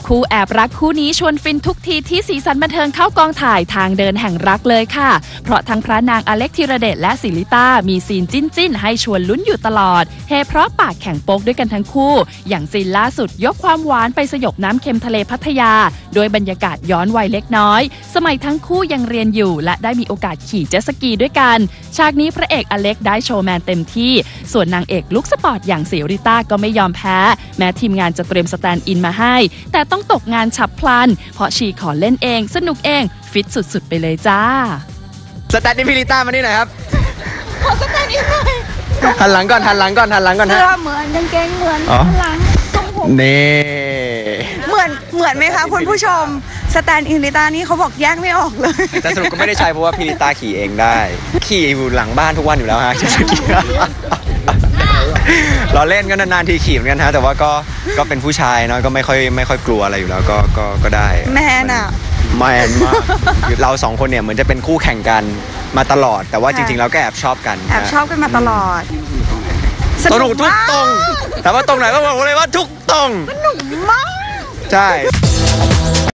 คู่แอบรักคู่นี้ชวนฟินทุกทีที่สีสันบันเทิงเข้ากองถ่ายทางเดินแห่งรักเลยค่ะเพราะทั้งพระนางอเล็กธีรเดชและศิริต้ามีซีนจิ้นให้ชวนลุ้นอยู่ตลอดเฮเพราะปากแข่งโป๊กด้วยกันทั้งคู่อย่างซีนล่าสุดยกความหวานไปสยบน้ำเค็มทะเลพัทยาโดยบรรยากาศย้อนวัยเล็กน้อยสมัยทั้งคู่ยังเรียนอยู่และได้มีโอกาสขี่เจ็ตสกีด้วยกันฉากนี้พระเอกอเล็กได้โชว์แมนเต็มที่ส่วนนางเอกลุคสปอร์ตอย่างศิริต้าก็ไม่ยอมแพ้แม้ทีมงานจะเตรียมสแตนด์อินมาให้แต่ต้องตกงานฉับพลันเพราะชีขอเล่นเองสนุกเองฟิตสุดๆไปเลยจ้าสแตนด์อินพิริต้ามานี่หน่อยครับขอสแตนด์อินหน่อยหันหลังก่อนฮะเสื้อเหมือนกางเกงเหมือนหลังทรงผมนี่เหมือนไหมคะคุณผู้ชมสแตนด์อินพิริต้านี่เขาบอกแยกไม่ออกเลยแต่สรุปก็ไม่ได้ใช้เพราะว่าพิริต้าขี่เองได้ขี่อยู่หลังบ้านทุกวันอยู่แล้วฮะเจ็ตสกีเราเล่นก็นานๆทีขี่เหมือนกันฮะแต่ว่าก็เป็นผู้ชายเนาะก็ไม่ค่อยกลัวอะไรอยู่แล้วก็ได้แมนอะแมนมากเราสองคนเนี่ยเหมือนจะเป็นคู่แข่งกันมาตลอดแต่ว่าจริงๆเราก็แอบชอบกันมาตลอดสนุกทุกตรงแต่ว่าตรงไหนก็บอกเลยว่าทุกตรงสนุกมากใช่